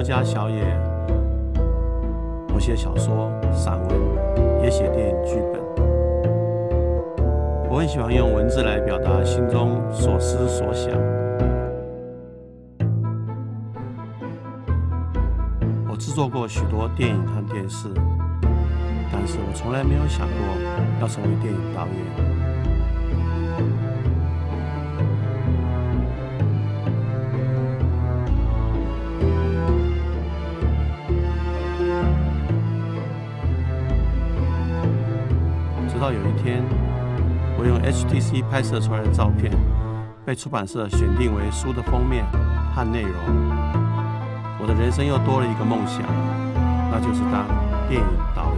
家小野，我写小说、散文，也写电影剧本。我很喜欢用文字来表达心中所思所想。我制作过许多电影和电视，但是我从来没有想过要成为电影导演。直到有一天，我用 HTC 拍摄出来的照片被出版社选定为书的封面和内容，我的人生又多了一个梦想，那就是当电影导演。